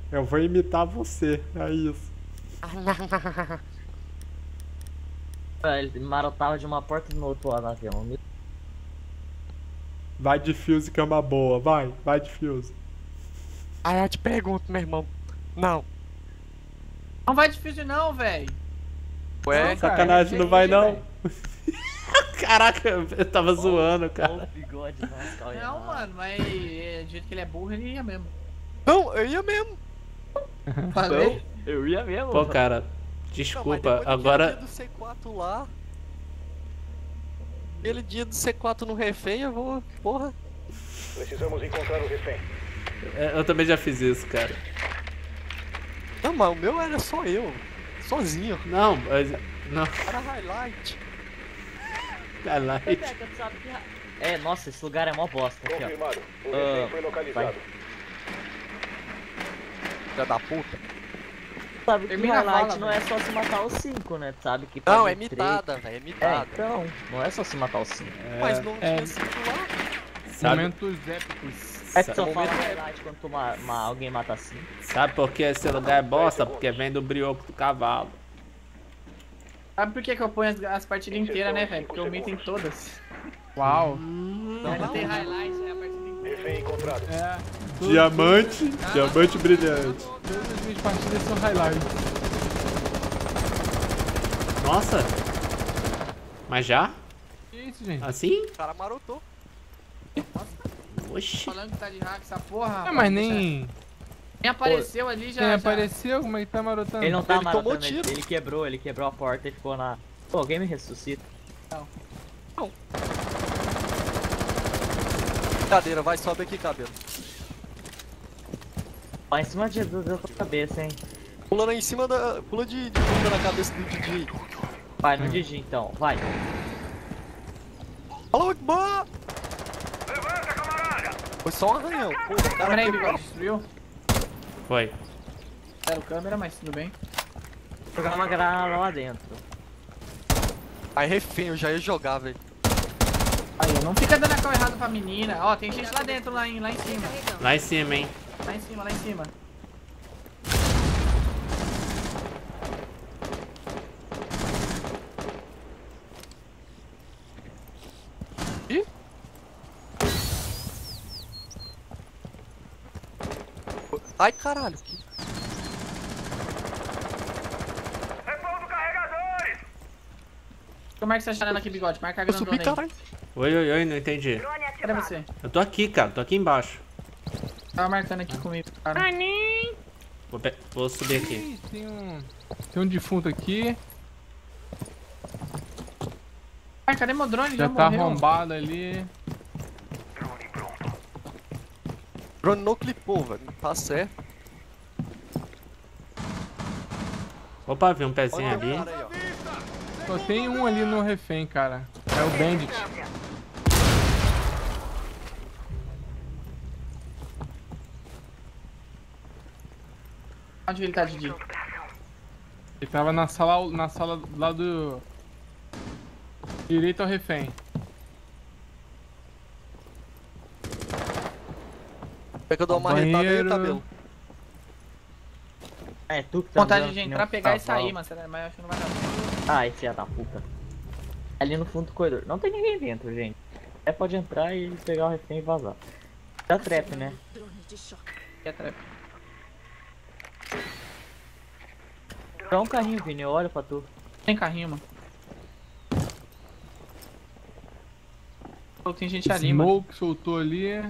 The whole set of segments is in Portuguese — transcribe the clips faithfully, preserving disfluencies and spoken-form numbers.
Eu vou imitar você, é isso. Ele marotava de uma porta no outro lado do avião. Vai de Fuse que é uma boa, vai, vai de Fuse. Aí eu te pergunto, meu irmão. Não. Não vai difícil não, velho. Ué, Sacanagem, cara, não vai G G, não. velho. Caraca, eu tava zoando, cara. O bigode, nossa, calma aí. Não, mano, mas é, do jeito que ele é burro, ele ia mesmo. não, eu ia mesmo. Falei. Eu ia mesmo. Pô, cara, Não, mas desculpa, depois daquele agora. dia do C quatro lá. Aquele dia do C quatro no refém, eu vou. Porra. Precisamos encontrar o refém. é, Eu também já fiz isso, cara. Não, mas o meu era só eu. Sozinho. Não, mas. Não, Era highlight. highlight. Rebeca, tu sabe que... É, nossa, esse lugar é mó bosta aqui, ó. Confirmado. O Ah, refém foi localizado. Filha da puta. Sabe que Termina a highlight fala, não é só se matar os cinco, né? Tu sabe que Não, pode é três- mitada, velho. É É, mitada. então, não é só se matar os cinco. Mas não é. tinha cinco lá. Sabe, Momentos épicos. É que só Sabe- fala highlight quando tu ma ma- alguém mata cinco. sabe por que esse lugar é bosta? Porque vem do brioco do cavalo. Sabe por que, que eu ponho as, as partidas inteiras, né, velho? Porque eu mito em todas. Uau. Ainda tem highlight, é a partida inteira. Refém encontrado. É. Todas- Diamante, diamante brilhante. Todas as minhas partidas são highlights. Nossa! Mas já? Que isso, gente? Assim? O cara marotou. Oxi. Falando que tá de hack essa porra, Não, rapaz, mas deixa- nem. Nem apareceu ali já. Nem já- apareceu, como é que tá marotando? Ele não tá Ele tomou matando, ele, tiro. ele quebrou, ele quebrou a porta e ficou na... Pô, alguém me ressuscita. Cadeira, vai, sobe aqui, cabelo. Ó, em cima de da tua cabeça, hein. Pula lá em cima da. Pula de, de bunda na cabeça do D J. Vai, no Digi então, vai. Alô, Akbar! Foi só um arranhão. Pô, o cara Câmera aí, quebrou. bigode, destruiu. Foi. Zero câmera, mas tudo bem. Jogar uma granada lá dentro. Aí refém, eu já ia jogar, velho. Aí, não fica dando a cal errado pra menina. Ó, tem gente lá dentro, lá em, lá em cima. Lá em cima, hein? Lá em cima, lá em cima. Ih? Ai, caralho. Que... Como é que você tá achando aqui, bigode? Marca a Eu subi, grandona aí. caralho. Oi, oi, oi, não entendi. Cadê você? Eu tô aqui, cara, tô aqui embaixo. Tava marcando aqui comigo, cara. Vou, pe- vou subir aqui. Ih, tem um. Tem um defunto aqui. Ai, cadê meu drone? Já, Já tá morreu. arrombado ali. Drone não clipou, velho. Tá certo. Opa, vi um pezinho Olha ali. o cara aí, ó. Só tem um ali no refém, cara. É o Bandit. Onde ele tá, Didi? Ele tava na sala, na sala lá do. Direito ao refém. Quer que eu dou uma retada aí, Banheiro. cabelo? É, tu que tá Vontade andando de que nem entrar, um pegar e cavalo. sair, mas, mas acho que não vai dar. Ai, filha da puta. Ali no fundo do corredor. Não tem ninguém dentro, gente. É, pode entrar e pegar o refém e vazar. Dá trap, né? Que é trap. Dá um carrinho, Vini, eu olho pra tu. Tem carrinho, mano. Pô, tem gente ali, mano. Smoke soltou ali.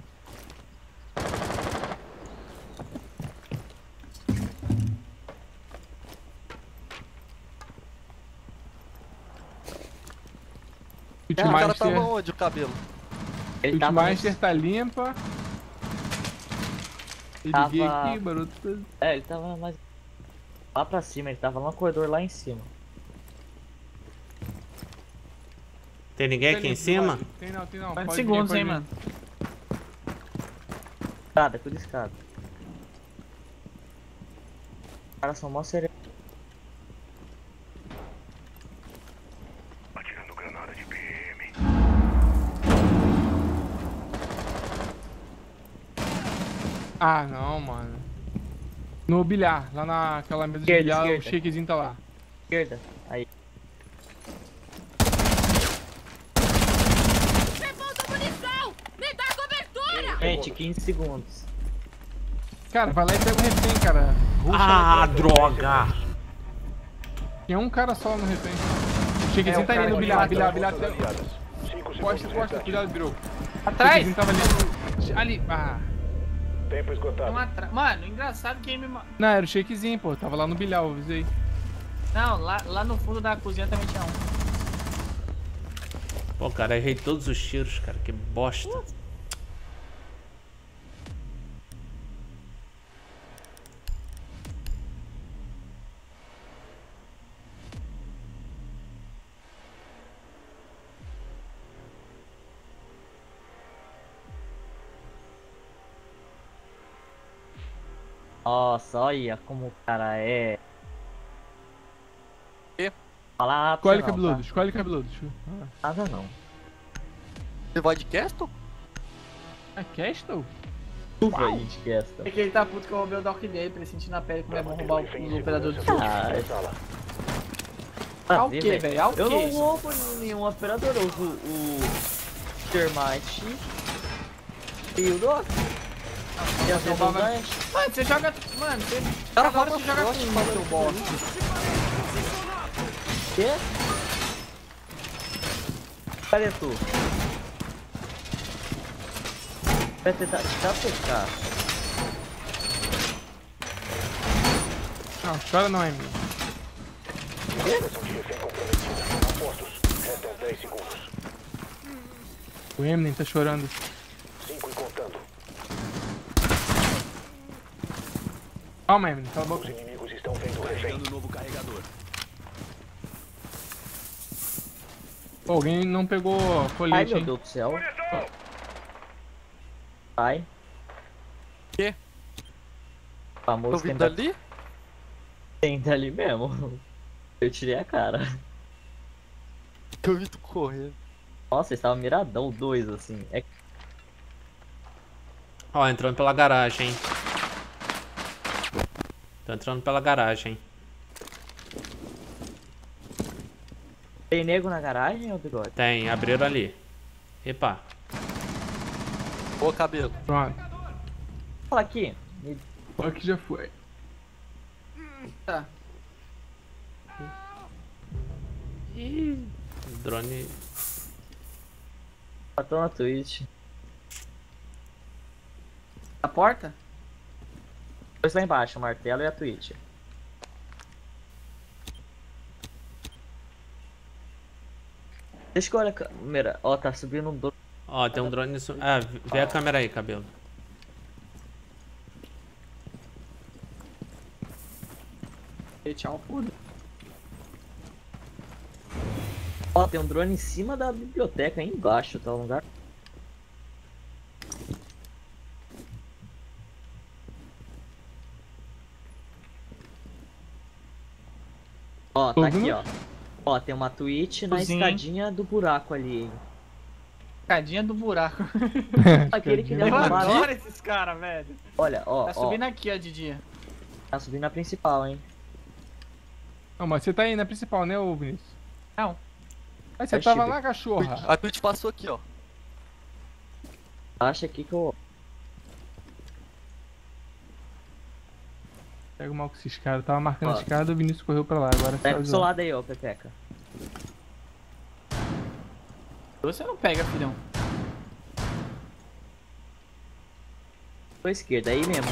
O cara Pitmaster, tava onde, o cabelo? Ele tava Pitmaster no... tá limpa. Eu Tava- liguei aqui, barulho. É, ele tava mais... Lá pra cima, ele tava lá no corredor lá em cima. Tem ninguém aqui em cima? Tem não, tem não. Quantos Pode vir, segundos, pode hein, vir. mano? Escada, tudo escada. Os caras são mó serios. Atirando granada de P M. Ah, não, mano. No bilhar, lá naquela mesa de Esquerda, bilhar, esquerda. o shakezinho tá lá. Esquerda. Aí. Repouso munição! Me dá cobertura! Gente, quinze segundos. Cara, vai lá e pega o refém, cara. Ruxa Ah, lá. droga! Tinha um cara só no refém. O shakezinho É, o tá ali cara no que bilhar, matou. bilhar, bilhar. Forças aliadas. Cinco segundos Costa, costa, restantes. cuidado, virou. O Atrás! shakezinho tava ali no... Ali, ah. Tempo esgotado. Não atra... Mano, engraçado quem me... ma- Não, era o shakezinho, pô. Tava lá no bilhar, eu avisei. Não, lá, lá no fundo da cozinha também tinha um. Pô, cara, errei todos os tiros, cara. Que bosta. Nossa, olha como o cara é. Quê? Fala nada Escolhe pra você não, cabeludo, escolhe cabeludo. Deixa eu- Ah, tá? Nada não. Você vai de Castle? é Castle? Chuva aí de questa. É que ele tá puto que eu roubei o dock dele, pra ele sentir na pele como é bom roubar Refém o- em os operadores de segurança. Ah, Na sala. Ao quê, velho? Ao Eu quê? não roubo nenhum operador, eu uso o Termite e o Doc. E as roubava- redundantes. Mano, você joga... Mano, você... Cara, Agora rouba você joga frost, com fala seu aí. bosta. Quê? Cadê tu? Vai tentar te capecar. Não, chora não, Emily. Operação de refém comprometida. Apostos. Restam dez segundos. O Eminem tá chorando. cinco e contando. Calma, Eminem, cala a Os boca. inimigos estão vendo o refém. Pô, alguém não pegou Ai colete, meu hein? Deus do céu. Ai. Quê? O Tô famoso vindo tenta, ali? tenta ali mesmo. Eu tirei a cara. Tô vindo correndo. Nossa, eles estavam miradão, dois assim. É Ó, entrando pela garagem, hein. Tô entrando pela garagem, hein. Tem nego na garagem ou bigode? Tem, abriram ali. Epa. Ô, cabelo. Pronto. Fala aqui. Me- Olha que já foi. Tá. Ih, drone. Matou na Twitch. A porta? Dois lá embaixo, o martelo e a Twitch. Deixa que eu olhar a câmera. Ó, tá subindo um drone. Ó, tem um drone. Su... Ah, vê a câmera aí, cabelo. E tchau, puto. Ó, tem um drone em cima da biblioteca, aí embaixo, tá um lugar. Ó, Tô tá aqui, ouvindo? ó. Ó, tem uma Twitch na Cozinha, hein? escadinha do buraco ali. Cadinha do buraco. Aquele que Eu derrubaram. adoro esses caras, velho. Olha, ó, Tá ó. subindo aqui, ó, de dia. Tá subindo na principal, hein. Não, mas você tá aí na principal, né, ô Vinícius? Não. Aí você É tava Chibi. lá, cachorra. A Twitch passou aqui, ó. Acha aqui que eu. Pega o mal com esses caras. Tava marcando Ó. a escada, o Vinícius correu pra lá. Agora Pega tá pro seu lado aí, ó, Pepeca. Você não pega, filhão. Pra esquerda, aí mesmo.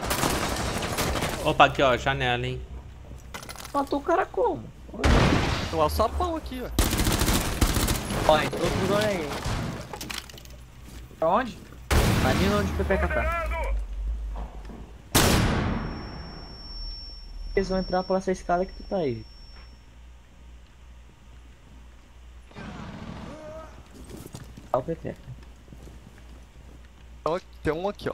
Ô, Opa, aqui, ó, janela, hein. matou o cara como? Tem um alçapão aqui, ó. Ó, entrou outro drone aí. Pra onde? Ali onde o Pepeca tá. Eles vão entrar por essa escada que tu tá aí. Olha o Pepeca. Então, tem um aqui, ó.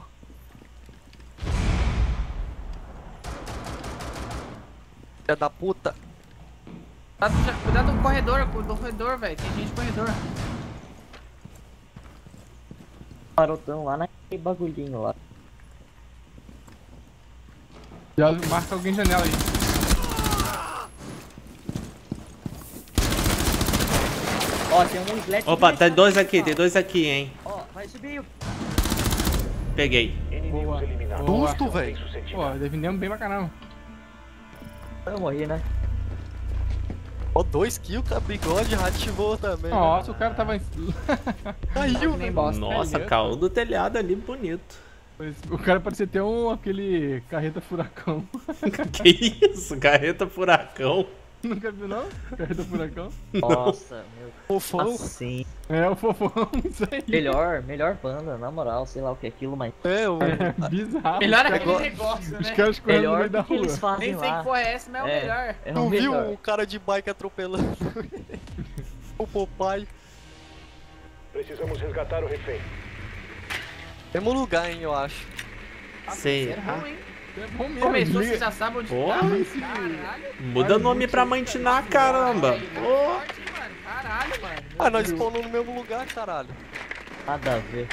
Filha da puta. Cuidado, já- cuidado do corredor, do corredor, velho. Tem gente no corredor. Parotão lá naquele bagulhinho lá. Já marca alguém janela aí. Ó, tem um sled. Opa, tem dois aqui, tem dois aqui, hein. Ó, vai subir. Peguei. Inimigos Boa. eliminados. Boa. Justo, velho. Bem sucedido. Pô, defendemos bem pra caramba. Eu morri, né? Ó, dois kills, cara. Bigode ativou também. Nossa, o cara tava em... Caiu, Nem né? bosta. Nossa, caiu do telhado ali, bonito. O cara parecia ter um, aquele carreta furacão. Que isso, carreta furacão. Nunca viu não? Carreta furacão? Nossa, meu. Fofão. Assim. É, o fofão, isso aí. Melhor, melhor banda, na moral, sei lá o que é aquilo, mas. É, o... É bizarro. Melhor Os aquele caras- negócio, Os né? caras correndo no Melhor meio da do que rua. eles fazem Nem sei lá. que porra é essa, mas é o É. melhor. É o Tu viu melhor. o cara de bike atropelando o Popeye? Precisamos resgatar o refém. Mesmo lugar, hein, eu acho. Sei. É bom, hein? É bom mesmo. Começou, liga- você já sabe onde Porra. tá. Esse- Caralho. Muda nome pra mantinar, caramba. Aí, tá Pô. forte, hein, mano. Caralho, mano. Ah, nós spawnamos no mesmo lugar, caralho. Nada a ver.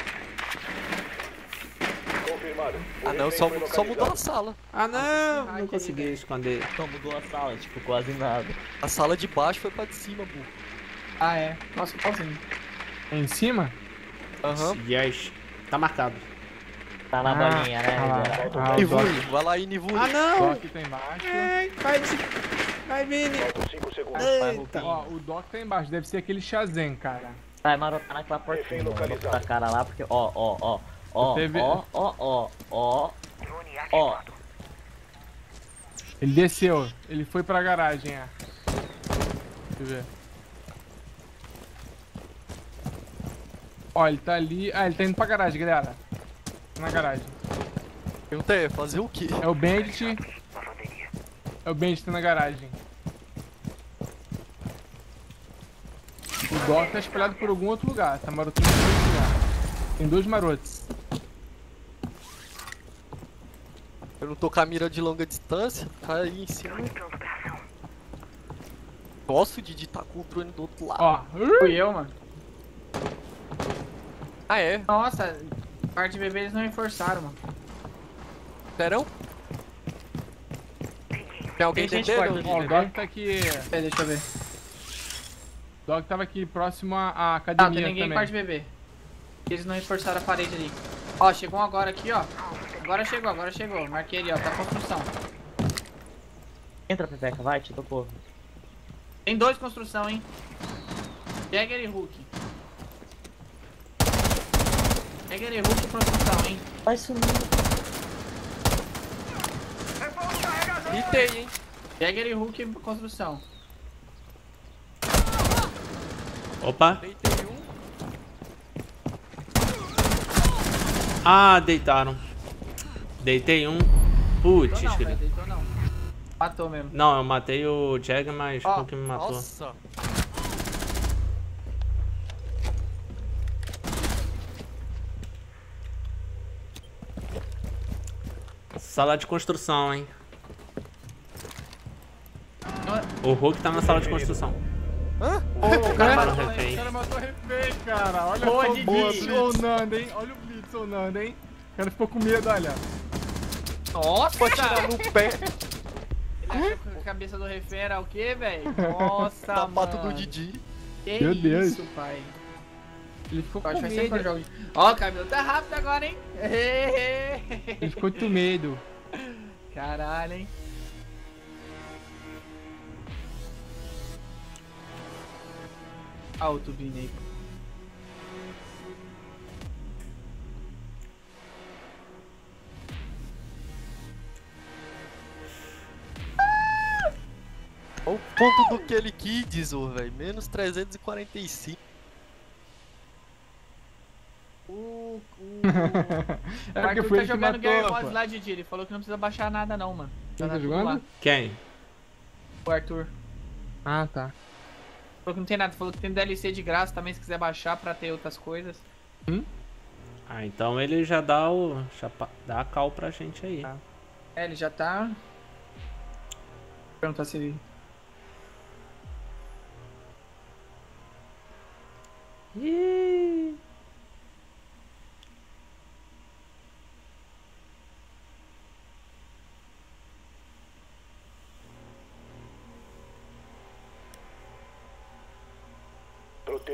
Confirmado. O Ah, não, refém só, foi só mudou a localizado. sala. Ah, não, não consegui esconder. Só mudou a sala, tipo, quase nada. A sala de baixo foi pra de cima, burro. Ah, é. Nossa, igualzinho. Em cima? Aham. Yes. Tá marcado. Tá na Ah, bolinha, né? ah, Zé? ah, o Doc- Nivule, vai lá aí, Nivule. Ah, o não. Doc tá embaixo. Ai, vai, vai, Vini. Faltam cinco segundos. Vai, Eita. Ó, o Doc tá embaixo, deve ser aquele Shazam, cara. Vai marotar naquela portinha, Refém mano. localizado. Pra cara lá, porque, ó, ó, ó. Ó, Teve- ó, ó, ó, ó. Ó, Ele desceu, ele foi pra garagem, é. Deixa eu ver. Ó, ele tá ali. Ah, ele tá indo pra garagem, galera. Na garagem. Perguntei, fazer o quê? É o Bandit. É o Bandit tá na garagem. O Doc tá espalhado por algum outro lugar. Tá marotando em outro lugar. Tem dois marotos. Eu não tô com a mira de longa distância, cai aí em cima. Gosto de digitar controle do outro lado. Ó. Fui eu, mano. Ah, é? Nossa, parte de bebê eles não reforçaram, mano. Serão? Tem alguém Tem gente entendendo? guardando. Ó, o Doc tá aqui. Peraí, deixa eu ver. O Doc tava aqui próximo à à Ah, academia tem ninguém em também. parte de bebê. Eles não reforçaram a parede ali. Ó, chegou um agora aqui, ó. Agora chegou, agora chegou. Marquei ali, ó. Tá construção. entra, Pepeca, vai, te tocou. Tem dois construção, hein. Pega ele, Hulk. Pega ele, Hulk e construção, hein. Vai sumir. Mitei, hein? Pega ele, Hulk e construção. Opa. Deitei um. Ah, deitaram. Deitei um. Putz, Deitou não, grilo. velho. Deitou não. Matou mesmo. Não, eu matei o Jag, mas Ó, o que me matou. Nossa. Sala de construção, hein. O Hulk tá na sala de construção. Hã? O cara Mataram matou o refém. O cara matou o refém, cara. Olha Boa, só o Didi. Blitz sonando, hein? Olha o Blitz sonando, hein? O cara ficou com medo, olha. Nossa, pode tirar no pé. Ele achou que a cabeça do refém era o quê, velho? Nossa, Da pato mano. do Didi. Que Meu Deus. isso, pai. Ele ficou Eu com acho que vai sempre um medo. jogo. de- Ó, o cabelo tá rápido agora, hein? Ele ficou com medo. Caralho, hein? Ah, o tubinho aí. Olha o ponto do que ele Kids, ô, velho. Menos trezentos e quarenta e cinco. O, o... É o porque Arthur foi tá ele que jogando Game matou, Mods pô. lá, Didi. Ele falou que não precisa baixar nada não, mano. Quem Já tá tudo jogando? lá. Quem? O Arthur. Ah, tá. Falou que não tem nada. Falou que tem D L C de graça também, se quiser baixar pra ter outras coisas. Ah, então ele já dá o. Já pa- dá a cal pra gente aí. Tá. É, ele já tá... Perguntar se ele... Ih.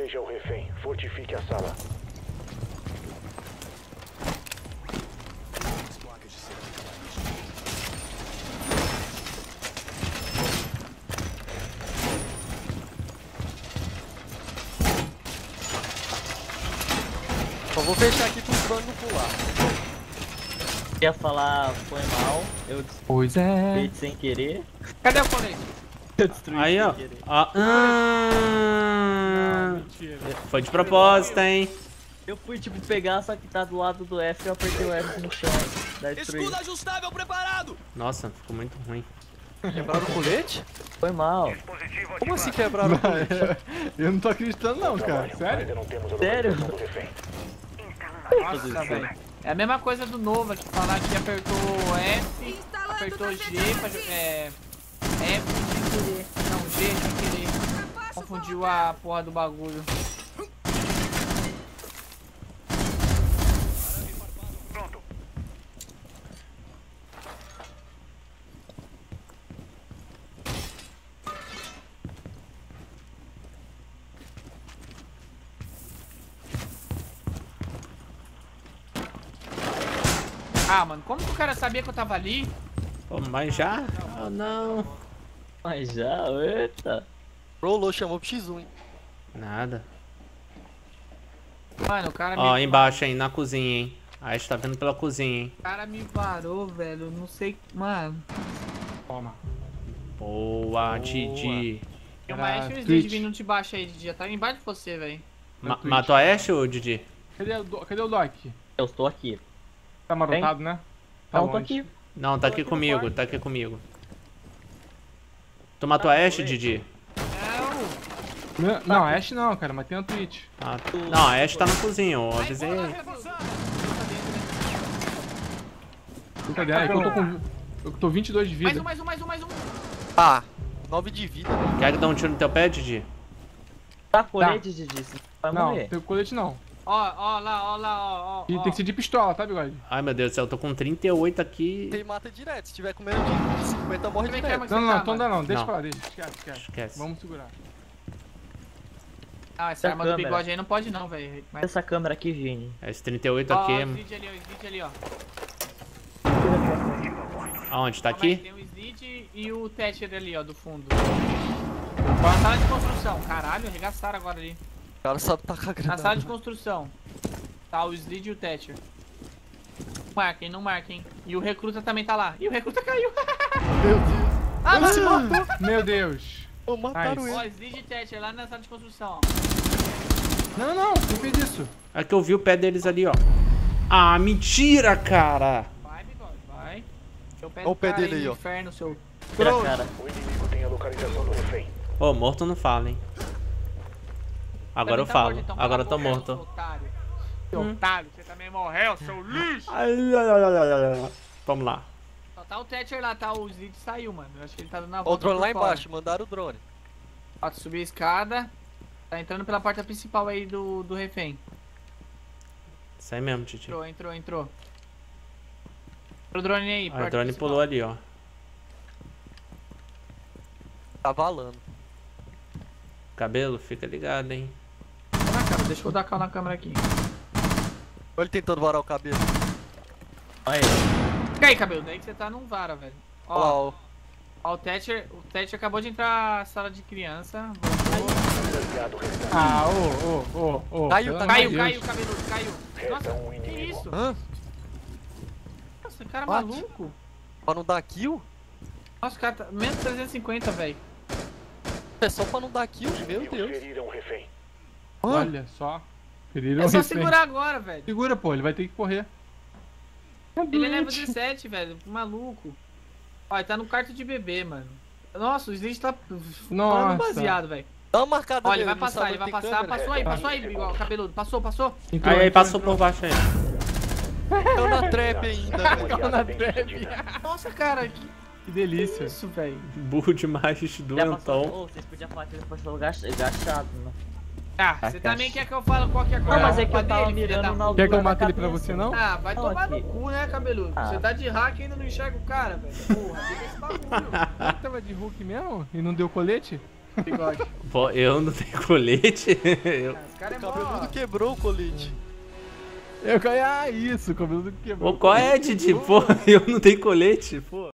Proteja o refém. Fortifique a sala. Só vou fechar aqui pro drone não pular. Ia falar foi mal, eu Pois é. destruí sem querer. Cadê o colete? Eu destruí Aí, sem ó. querer. Ó, ah, Mentira. foi de propósito, hein? Eu fui tipo pegar, só que tá do lado do F e eu apertei o F no chão. Daí destruí. ajustável preparado! Nossa, ficou muito ruim. Quebraram o colete? Foi mal. Como assim quebraram o colete? Eu não tô acreditando não, cara. Sério? Ainda não temos a Sério? localização do refém. Nossa, velho. É a mesma coisa do Nova, que falar que apertou F, Instalando apertou G cafeteira pra... de- É... F sem querer. Não, G sem querer. Abaixo o Confundiu fogo. a porra do bagulho. Pronto. Ah, mano, como que o cara sabia que eu tava ali? Pô, mas já? Oh, não. Mas já, eita. Rolou, chamou pro X um, hein? Nada. Mano, o cara me... Ó, embaixo aí, na cozinha, hein? Aí a gente tá vindo pela cozinha, hein? O cara me varou, velho. Não sei... Mano. Toma. Boa, Didi. Tem uma Era Ashe e o Twitch. Slade vindo de baixo aí, Didi. Já tá embaixo de você, velho. Ma matou a Ashe ou Didi? Cadê o, Do- cadê o Doc? Eu estou aqui. Tá marotado, né? Tá Não, tô longe. aqui. Não, tá aqui comigo, tá aqui comigo. Tu matou a Ashe, Didi? Não. Não, não, Ash não, cara, mas tem a Twitch. Ah, não, a Ashe tá na cozinha, eu avisei ele. Brincadeira, é que eu tô com. Eu tô vinte e dois de Mais vida. um, mais um, mais um, mais um. Ah, nove de vida. Quer que dê um tiro no teu pé, Didi? Tá colete, Didi. Você vai Não, morrer. tem colete não. Ó, ó lá, ó lá, ó, ó. E ó. tem que ser de pistola, tá, bigode? Ai, meu Deus do céu, eu tô com trinta e oito aqui. Tem mata direto. Se tiver com menos de cinquenta, morre Como é que é, direto. mas Não, você não, tá, então mano? dá não, deixa Não. pra lá, deixa. Esquece, esquece. Esquece. Vamos segurar. Ah, essa Essa arma do câmera. bigode aí não pode não, velho. Mas... Essa câmera aqui, Vini. Esse trinta e oito Ó, aqui. ó, é- o Slade ali, ó, o Slade ali, ó. Aonde? Tá Calma aí, aqui? tem o Slade e o Thatcher ali, ó, do fundo. Ó, na sala de construção. Caralho, arregaçaram agora ali. O cara sabe tacar Na granada. sala de construção. Tá o Slade e o Thatcher. Não marquem, não marquem. E o recruta também tá lá. E o recruta caiu. Meu Deus. Ah, Ele se mano. matou. Meu Deus. Pô, mataram Nice. Ó, ele. Slade e Thatcher lá na sala de construção, ó. Não, não, quem fez isso? É que eu vi o pé deles ali, ó. Ah, mentira, cara! Vai, bigode, vai. Seu pé Ó o do pé cara dele aí, no ó. Inferno, seu... Tira a cara. O inimigo tem a localização do refém. Ô, morto não fala, hein? Agora eu Também tá falo. morto, então, cala Agora a eu tô boca, morto. Seu otário. Seu otário, você também morreu, seu lixo. Ai, ai, ai, ai, ai, ai. Vamos lá. Só tá o Thatcher lá, tá? O Slade saiu, mano. Eu acho que ele tá dando a Ó, o volta drone por lá fora. embaixo. Mandaram o drone. Ó, subir a escada. Tá entrando pela porta principal aí do, do refém. Isso aí mesmo, Didi. Entrou, entrou, entrou. Entrou o drone aí, Ah, porta o drone principal. pulou ali, ó. Tá valando. Cabelo, fica ligado, hein? Ah, cara, deixa eu dar cal na câmera aqui. Olha ele tentando varar o cabelo. Olha aí. Fica aí, cabelo. Daí que você tá num vara, velho. Olha lá, Ó, ó. ó, o Thatcher, o Thatcher acabou de entrar na sala de criança. Aliado restante. Ah, ô, ô, ô, ô. Caiu, pelo tá- amor de Caiu, Deus. caiu, cabeludo, caiu. Resta Nossa, um que inimigo. isso? Hã? Nossa, cara What? maluco. Pra não dar kill? Nossa, o cara tá... menos trezentos e cinquenta, velho. É só pra não dar kill, meu Inimigos Deus. feriram o refém. Olha só. Feriram É o só refém. segurar agora, velho. Segura, pô, ele vai ter que correr. Ele é level dezessete, velho. Maluco. Ó, ele tá no quarto de bebê, mano. Nossa, o Slade tá Nossa. falando baseado, velho. Dá uma marcada Ó, ele nele, vai no passar, salão ele vai tem passar. câmera. Passou aí, passou aí, igual cabeludo. Passou, passou. Entrou, Aí, aí entrou, passou entrou. por baixo aí. Caiu na trap ainda, velho. Aliado na bem trap. sucedido. Nossa, cara, que Que delícia. isso, velho. Burro demais, Já passou. doentão. Ô, vocês podiam falar que ele passou agachado, né? Ah, você também quer que eu fale qualquer coisa? Não, mas é que pra eu tava dele, filha mirando da na puta? altura Quer que eu da mate ele pra cabeça. você, não? Ah, vai Não, tomar no aqui. cu, né, cabeludo? Ah. Você tá de hack e ainda não enxerga o cara, velho. Porra, fica esse bagulho. Ele tava de Hulk mesmo? E não deu colete? Bigode. Pô, eu não tenho colete. Eu... Esse cara é O cabeludo mó... quebrou o colete. Eu caí... Ah, isso, o cabelo quebrou. Pô, qual é, Didi? Pô, eu não tenho colete, pô.